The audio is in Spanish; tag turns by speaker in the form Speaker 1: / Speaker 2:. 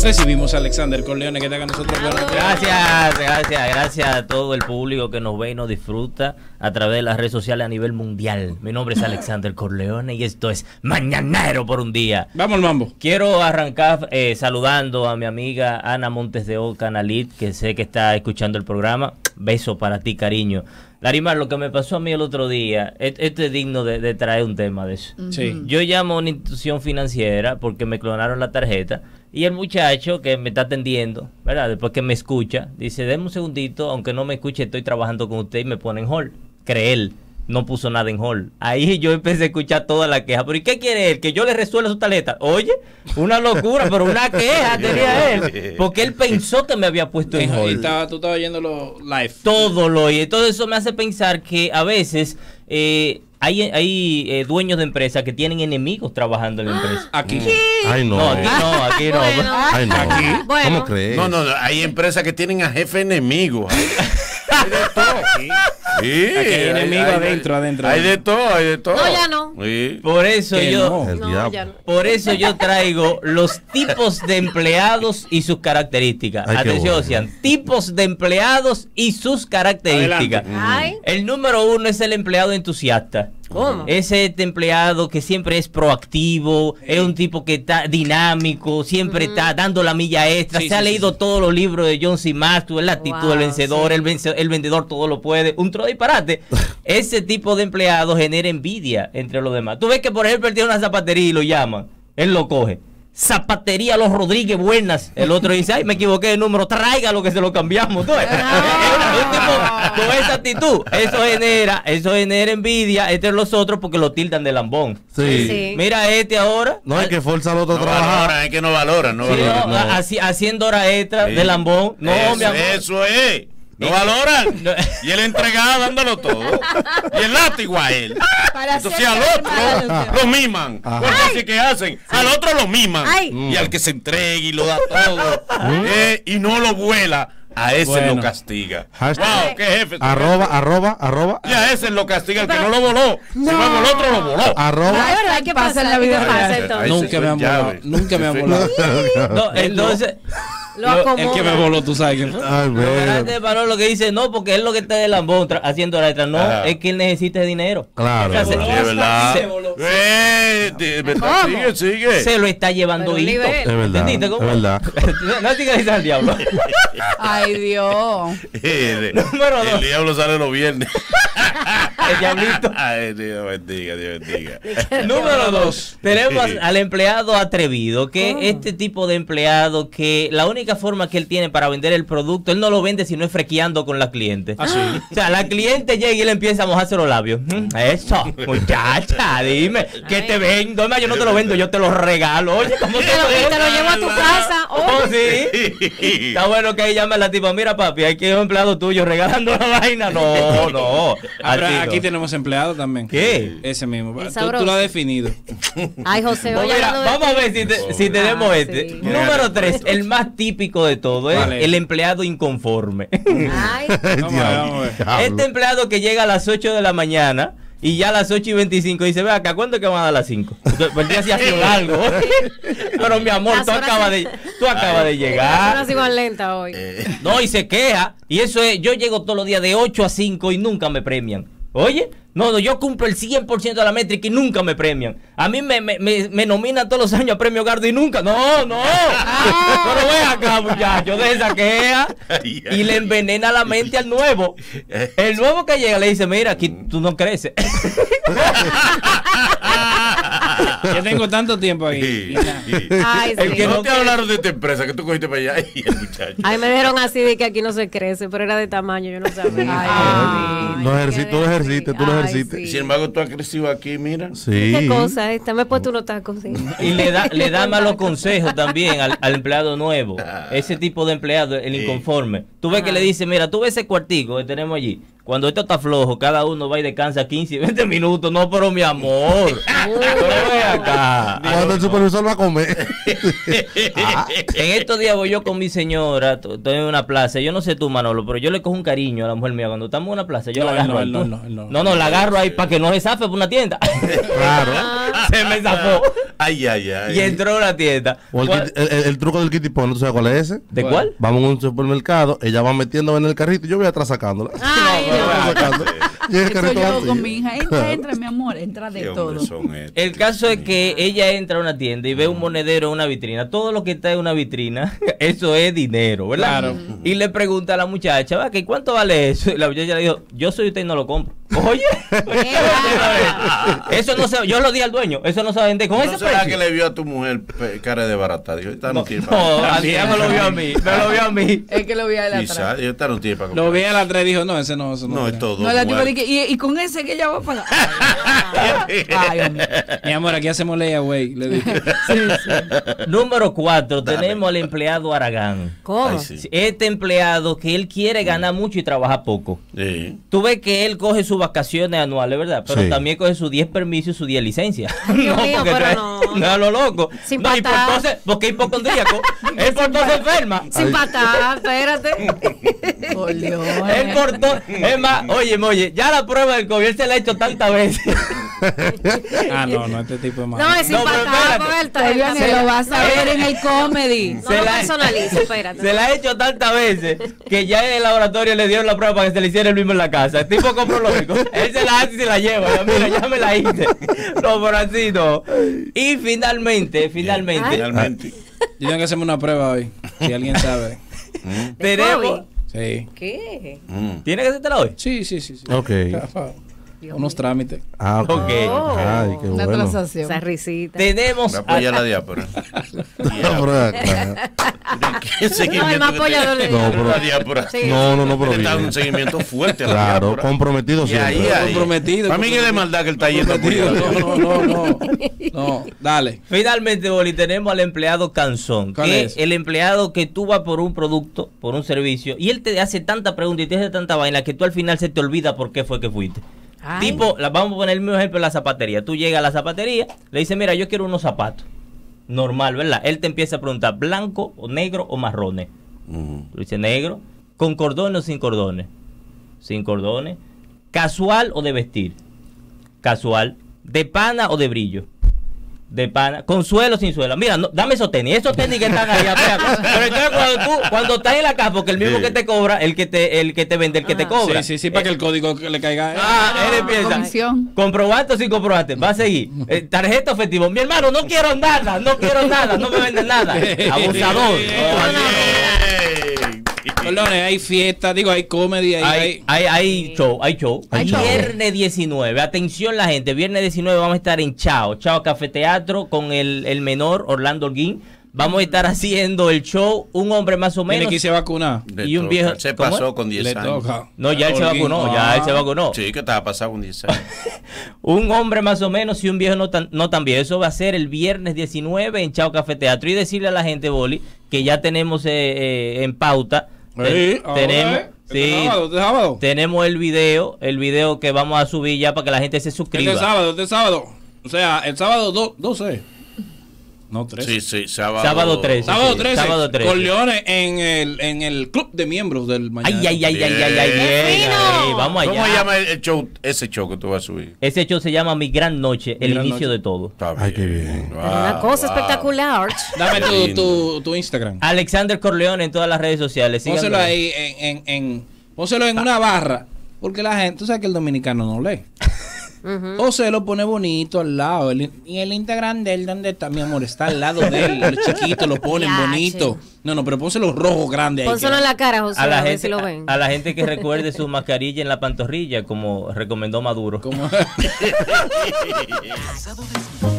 Speaker 1: Recibimos a Alexander Corleone, que está con nosotros.
Speaker 2: Gracias a todo el público que nos ve y nos disfruta a través de las redes sociales a nivel mundial. Mi nombre es Alexander Corleone y esto es Mañanero por un día.
Speaker 1: Vamos al mambo.
Speaker 2: Quiero arrancar saludando a mi amiga Ana Montes de Oca, Nalit, que sé que está escuchando el programa. Beso para ti, cariño. Larimar, lo que me pasó a mí el otro día, esto es digno de traer un tema de eso.
Speaker 1: Sí.
Speaker 2: Yo llamo a una institución financiera porque me clonaron la tarjeta y el muchacho que me está atendiendo, ¿verdad? Después que me escucha, dice, denme un segundito, aunque no me escuche, estoy trabajando con usted, y me pone en hold. Cree él, no puso nada en hold. Ahí yo empecé a escuchar toda la queja. ¿Pero y qué quiere él? ¿Que yo le resuelva su tarjeta? Oye, una locura, pero una queja tenía él. Porque él pensó que me había puesto en hold.
Speaker 1: Y tú estabas oyéndolo live.
Speaker 2: Todo lo oye. Todo eso me hace pensar que a veces hay dueños de empresas que tienen enemigos trabajando en la empresa.
Speaker 1: Aquí.
Speaker 3: Ay, no.
Speaker 2: No, aquí no.
Speaker 4: Bueno.
Speaker 3: Ay, no.
Speaker 1: Aquí.
Speaker 4: Bueno.
Speaker 3: ¿Cómo crees?
Speaker 5: No, hay empresas que tienen a jefe enemigo. Hay de todo. Sí,
Speaker 1: Aquí hay enemigos adentro.
Speaker 5: Hay de todo.
Speaker 4: No, ya no.
Speaker 5: Sí.
Speaker 2: Por eso
Speaker 1: Que
Speaker 2: yo...
Speaker 1: no.
Speaker 3: El
Speaker 4: No,
Speaker 3: diablo.
Speaker 4: ya no.
Speaker 2: Por eso yo traigo los tipos de empleados y sus características.
Speaker 3: Ay, qué
Speaker 2: Atención,
Speaker 3: bueno.
Speaker 2: Ocean. Tipos de empleados y sus características.
Speaker 4: Ay,
Speaker 2: El número uno es el empleado entusiasta.
Speaker 4: ¿cómo?
Speaker 2: Es este empleado que siempre es proactivo, es un tipo que está dinámico, siempre está dando la milla extra.
Speaker 1: Sí,
Speaker 2: Se ha
Speaker 1: sí,
Speaker 2: leído todos los libros de John C. Maxwell, la actitud
Speaker 4: Wow,
Speaker 2: del vencedor,
Speaker 4: sí.
Speaker 2: el vendedor todo lo puede. Un tro disparate. Ese tipo de empleado genera envidia entre los demás. Tú ves que, por ejemplo, él tiene una zapatería y lo llaman. Él lo coge. Zapatería Los Rodríguez, buenas. El otro dice, ay, me equivoqué de número, tráigalo que se lo cambiamos. ¿Tú ves? Un tipo con esa actitud, eso genera envidia entre los otros porque lo tildan de lambón.
Speaker 3: Sí.
Speaker 4: Sí.
Speaker 2: Mira este ahora.
Speaker 3: No hay que forzar al otro a
Speaker 5: No
Speaker 3: trabajar.
Speaker 5: valoran, es que no valoran. No
Speaker 2: Sí,
Speaker 5: valoran.
Speaker 2: no, haciendo hora extra de lambón. No, mi amor.
Speaker 5: Eso es. No valoran.
Speaker 2: No.
Speaker 5: Y el entregado dándolo todo. Y el látigo a él.
Speaker 4: Para
Speaker 5: Entonces
Speaker 4: hacer
Speaker 5: al
Speaker 4: mal.
Speaker 5: otro lo miman. Porque así que hacen. Al otro lo miman.
Speaker 4: Ay.
Speaker 5: Y al que se entregue y lo da todo. Y no lo vuela. A ese
Speaker 1: Bueno.
Speaker 5: lo castiga.
Speaker 3: Hashtag.
Speaker 5: Wow, qué jefe.
Speaker 3: Arroba.
Speaker 5: Y a ese lo castiga el que no lo voló. Si luego el otro lo voló.
Speaker 3: Arroba.
Speaker 4: Ay, ¿verdad? ¿Qué pasa en la vida? ¿Qué pasa entonces?
Speaker 5: Ahí
Speaker 1: Nunca me han volado. Nunca me han volado.
Speaker 2: No, entonces,
Speaker 4: Lo
Speaker 1: El que
Speaker 4: acomoda.
Speaker 1: me voló, tú sabes quién fue.
Speaker 3: Ay,
Speaker 2: lo grande
Speaker 3: ve.
Speaker 2: de Manolo lo que dice, no, porque él lo que está de lambón haciendo hora extra. No,
Speaker 5: Ajá.
Speaker 2: es que él necesita dinero.
Speaker 3: Claro.
Speaker 2: O sea,
Speaker 5: Sí, es verdad.
Speaker 4: ¿Cómo?
Speaker 5: Sigue.
Speaker 2: Se lo está llevando
Speaker 4: Pero un
Speaker 2: Hito.
Speaker 4: nivel.
Speaker 3: Es verdad.
Speaker 2: ¿Entendiste cómo?
Speaker 3: Es verdad.
Speaker 2: No digas eso al diablo.
Speaker 6: Ay, Dios.
Speaker 2: Número
Speaker 5: El
Speaker 2: dos.
Speaker 5: diablo sale los viernes.
Speaker 2: El diablito.
Speaker 5: Ay, Dios bendiga, Dios bendiga.
Speaker 2: Número dos. Tenemos al empleado atrevido, que es este tipo de empleado que la única forma que él tiene para vender el producto, él no lo vende si no es frequeando con la cliente.
Speaker 1: Así.
Speaker 2: O sea, la cliente llega y le empieza a mojarse los labios. Eso, muchacha, dime, ¿qué te vendo? Además, yo no te lo vendo, yo te lo regalo. Oye, ¿cómo te lo
Speaker 4: Te lo llevo a tu casa.
Speaker 2: Oh,
Speaker 4: Oye.
Speaker 2: sí. Está bueno que ahí llame a la tipa, mira papi, hay que un empleado tuyo regalando la vaina. No.
Speaker 1: Ah, pero
Speaker 2: Así no.
Speaker 1: aquí tenemos empleado también.
Speaker 2: ¿Qué?
Speaker 1: Ese mismo.
Speaker 4: El
Speaker 1: Tú
Speaker 4: sabroso.
Speaker 1: lo has definido.
Speaker 4: Ay, José,
Speaker 2: Pues
Speaker 4: oye,
Speaker 2: mira,
Speaker 4: hablando de-
Speaker 2: vamos a ver si tenemos
Speaker 4: Ah,
Speaker 2: este.
Speaker 4: sí.
Speaker 2: Número 3, el más típico de todo, es
Speaker 1: ¿Cuál es?
Speaker 2: el empleado inconforme.
Speaker 4: Ay,
Speaker 1: Vamos a ver.
Speaker 2: Este empleado que llega a las 8 de la mañana y ya a las 8:25 dice, ve acá, ¿cuándo es que van a dar las 5? El día se ha sido largo. Pero mi amor,
Speaker 4: Las
Speaker 2: tú
Speaker 4: horas
Speaker 2: acabas
Speaker 4: se-
Speaker 2: de
Speaker 4: Las
Speaker 2: llegar.
Speaker 4: horas iban lenta hoy.
Speaker 2: No, y se queja. Y eso es, yo llego todos los días de 8 a 5 y nunca me premian. Oye, no, yo cumplo el 100% de la métrica y nunca me premian. A mí me nominan todos los años a premio Gardo y nunca. No. Pero ve acá, muchacho, de esa queja. Y le envenena la mente al nuevo. El nuevo que llega le dice, mira, aquí tú no creces.
Speaker 1: Yo tengo tanto tiempo ahí. Y nada.
Speaker 4: Ay,
Speaker 2: El
Speaker 4: sí.
Speaker 2: que
Speaker 5: No
Speaker 2: no
Speaker 5: te hablaron de esta empresa que tú cogiste para allá y el muchacho.
Speaker 4: Ay, me dijeron así de que aquí no se crece, pero era de tamaño, yo no sabía.
Speaker 6: Ay,
Speaker 3: Lo ejercitas, tú lo ejercitas, tú lo
Speaker 4: Ay,
Speaker 3: ejercitas.
Speaker 4: sí.
Speaker 5: Sin embargo, tú has crecido aquí, mira.
Speaker 3: Sí.
Speaker 4: ¿Qué cosa esta? Me he puesto unos tacos, sí.
Speaker 2: Y le da malos consejos también al empleado nuevo. Ese tipo de empleado, el inconforme. Tú ves que le dice, mira, tú ves ese cuartico que tenemos allí. Cuando esto está flojo, cada uno va y descansa 15 y 20 minutos. No, pero mi amor. Pero ve acá.
Speaker 3: Cuando el supervisor va a comer.
Speaker 2: En estos días voy yo con mi señora, estoy en una plaza. Yo no sé tú, Manolo, pero yo le cojo un cariño a la mujer mía. Cuando estamos en una plaza, yo
Speaker 1: No,
Speaker 2: la agarro.
Speaker 1: no,
Speaker 2: ahí.
Speaker 1: no.
Speaker 2: La agarro ahí para que no se zafe por una tienda.
Speaker 3: Claro.
Speaker 2: Se me zafó.
Speaker 5: Ay, ay, ay.
Speaker 2: Y entró a la tienda.
Speaker 3: O el truco del kitty pony, ¿tú sabes cuál es ese?
Speaker 2: ¿De cuál?
Speaker 3: Vamos a un supermercado, ella va metiéndome en el carrito y yo voy atrás sacándola.
Speaker 4: Ay,
Speaker 3: Yo voy
Speaker 4: no.
Speaker 3: sacando. Y el
Speaker 6: Eso
Speaker 3: carrito
Speaker 6: yo hago
Speaker 3: vacío.
Speaker 6: con mi hija. Entra, mi amor, entra de
Speaker 5: ¿Qué
Speaker 6: todo.
Speaker 5: hombres son estos?
Speaker 2: El caso es que ella entra a una tienda y ve un monedero en una vitrina. Todo lo que está en una vitrina, eso es dinero, ¿verdad?
Speaker 1: Claro.
Speaker 2: Y le pregunta a la muchacha, va, ¿que cuánto vale eso? Y la muchacha le dijo, yo soy usted y no lo compro. Oye, eso no se, yo lo di al dueño, eso no se vende con
Speaker 5: ¿No
Speaker 2: ese
Speaker 5: será
Speaker 2: precio.
Speaker 5: que le vio a tu mujer cara de barata? Dijo, esta no tiene
Speaker 2: No,
Speaker 5: para
Speaker 2: así ella me lo vio a mí, me lo vio a mí.
Speaker 6: Es que lo vi a él
Speaker 5: Quizá,
Speaker 6: atrás.
Speaker 5: esta no tiene para
Speaker 1: Lo
Speaker 5: comprar.
Speaker 1: vi a las 3 y dijo, no, ese no, eso no.
Speaker 5: No, es
Speaker 1: tiene.
Speaker 5: todo.
Speaker 6: No, la tipa
Speaker 5: muerto.
Speaker 6: dije, y con ese que ella va a pagar. Ay, hombre.
Speaker 1: Mi amor, aquí hacemos layaway, le dije.
Speaker 2: Número 4,
Speaker 5: Dale.
Speaker 2: tenemos al empleado Aragán.
Speaker 4: ¿Cómo?
Speaker 5: Ay, sí.
Speaker 2: Este empleado que él quiere ganar mucho y trabaja poco.
Speaker 5: Sí.
Speaker 2: Tú ves que él coge sus vacaciones anuales, ¿verdad? Pero
Speaker 3: Sí.
Speaker 2: también coge sus 10 permisos y sus 10 licencias.
Speaker 4: Dios mío,
Speaker 2: porque
Speaker 4: pero
Speaker 2: tú-
Speaker 4: no.
Speaker 2: no a lo loco.
Speaker 4: Sin
Speaker 2: no, y por
Speaker 4: patar.
Speaker 2: entonces, porque es hipocondríaco. Él por todo se enferma.
Speaker 4: Sin patar, espérate.
Speaker 6: Por Dios.
Speaker 2: Él por todo. Es más, oye, ya la prueba del COVID él se la ha hecho tantas veces.
Speaker 1: Ah, no, este tipo es malo.
Speaker 4: No, es sin
Speaker 2: No, pero
Speaker 4: patar,
Speaker 2: espérate.
Speaker 6: Oigan, se lo vas a ver en el comedy.
Speaker 4: No lo personalice, espérate.
Speaker 2: Se la ha hecho tantas veces que ya en el laboratorio le dieron la prueba para que se le hiciera el mismo en la casa. El tipo comprológico. Él se la hace y se la lleva. Ya, mira, ya me la hice. No, pero así no. Y finalmente,
Speaker 5: Finalmente.
Speaker 1: Yo tengo que hacerme una prueba hoy, si alguien sabe.
Speaker 2: tenemos.
Speaker 1: Sí.
Speaker 4: ¿Qué?
Speaker 2: ¿Tiene que hacértela hoy?
Speaker 1: Sí.
Speaker 3: Ok.
Speaker 1: Unos trámites.
Speaker 3: Ah, ok.
Speaker 2: Ok.
Speaker 3: Ay, qué
Speaker 6: Una
Speaker 3: bueno.
Speaker 6: transacción.
Speaker 4: Esa risita.
Speaker 2: Tenemos.
Speaker 5: Va a apoyar la diáspora.
Speaker 3: No, pero, claro.
Speaker 5: ¿Qué seguimiento
Speaker 4: No, el más
Speaker 5: que
Speaker 4: apoyador
Speaker 5: tiene
Speaker 4: de
Speaker 3: No,
Speaker 5: la diáspora?
Speaker 4: Sí.
Speaker 3: No, pero
Speaker 5: Le da
Speaker 3: bien.
Speaker 5: un seguimiento fuerte a la
Speaker 3: Claro,
Speaker 5: diáspora.
Speaker 3: comprometido
Speaker 5: Y ahí,
Speaker 3: siempre.
Speaker 1: Comprometido,
Speaker 5: Para mí que es de maldad que él está yendo a apoyar.
Speaker 1: No, dale.
Speaker 2: Finalmente, Boli, tenemos al empleado cansón.
Speaker 1: ¿Cuál
Speaker 2: Que
Speaker 1: es?
Speaker 2: el empleado que tú vas por un producto, por un servicio, y él te hace tanta pregunta y te hace tanta vaina que tú al final se te olvida por qué fue que fuiste.
Speaker 4: Ay.
Speaker 2: Tipo, vamos a poner el mismo ejemplo en la zapatería. Tú llegas a la zapatería, le dices, mira, yo quiero unos zapatos. Normal, ¿verdad? Él te empieza a preguntar, ¿blanco o negro o marrones? Tú dices, negro. ¿Con cordones o sin cordones? Sin cordones. ¿Casual o de vestir? Casual. ¿De pana o de brillo? De pana. ¿Con suelo o sin suelo? Mira, no, dame esos tenis que están ahí atrás. Pero entonces cuando estás en la casa, porque el mismo que te cobra, el que te vende, el que te
Speaker 4: Ajá.
Speaker 2: cobra.
Speaker 1: Sí, para que el código le caiga.
Speaker 2: Él empieza.
Speaker 6: Comisión.
Speaker 2: ¿Comprobante o sin comprobante? Va a seguir. Tarjeta efectivo. Mi hermano, no quiero nada, no me venden nada. Abusador.
Speaker 1: Perdón, hay fiesta, digo, hay comedy,
Speaker 2: Hay show.
Speaker 3: Hay show.
Speaker 2: Viernes 19, atención la gente, viernes 19 vamos a estar en Chao Café Teatro con el menor Orlando Holguín. Vamos a estar haciendo el show, un hombre más o
Speaker 1: Tiene
Speaker 2: menos.
Speaker 1: que irse a vacunar.
Speaker 2: Y un viejo.
Speaker 5: Se
Speaker 2: ¿cómo
Speaker 5: pasó
Speaker 2: es?
Speaker 5: con 10
Speaker 1: Le
Speaker 5: años.
Speaker 1: toca.
Speaker 2: No, ya él se
Speaker 1: Holguín.
Speaker 2: vacunó, ya él se vacunó.
Speaker 5: Sí, que estaba pasado con 10 años.
Speaker 2: Un hombre más o menos y un viejo no tan viejo. Eso va a ser el viernes 19 en Chao Café Teatro. Y decirle a la gente, Boli, que ya tenemos en pauta. Tenemos. Sí,
Speaker 1: sábado.
Speaker 2: tenemos el video que vamos a subir ya para que la gente se suscriba.
Speaker 1: Este sábado. O sea, el sábado 12. No, 13.
Speaker 5: Sí, sábado.
Speaker 2: Sábado 13.
Speaker 1: Sábado
Speaker 2: Sí,
Speaker 1: 13.
Speaker 2: sábado 13.
Speaker 1: Con Leones en el club de miembros del mañana.
Speaker 2: Ay, bien,
Speaker 4: fino!
Speaker 2: ahí, vamos allá.
Speaker 5: ¿Cómo se llama el show, ese show que tú vas a subir?
Speaker 2: Ese show se llama Mi Gran Noche, el
Speaker 1: Gran
Speaker 2: inicio
Speaker 1: Noche.
Speaker 2: de todo.
Speaker 5: Está
Speaker 3: Ay, qué bien.
Speaker 4: Una cosa espectacular.
Speaker 1: Dame
Speaker 5: Lindo.
Speaker 1: tu Instagram.
Speaker 2: Alexander Corleone en todas las redes sociales.
Speaker 1: Pónselo
Speaker 2: síganlo.
Speaker 1: ahí pónselo en una barra. Porque la gente, tú sabes que el dominicano no lee. O se lo pone bonito al lado. Y el Instagram de él, ¿dónde está? Mi amor, está al lado de él. Los chiquitos lo ponen
Speaker 4: Ya,
Speaker 1: bonito. No, pero pónselo rojo grande ahí.
Speaker 4: Pónselo en la cara, José,
Speaker 2: A la,
Speaker 4: a ver
Speaker 2: gente,
Speaker 4: si lo ven.
Speaker 2: a la gente que recuerde su mascarilla en la pantorrilla, como recomendó Maduro.
Speaker 1: Como...
Speaker 7: Pasado de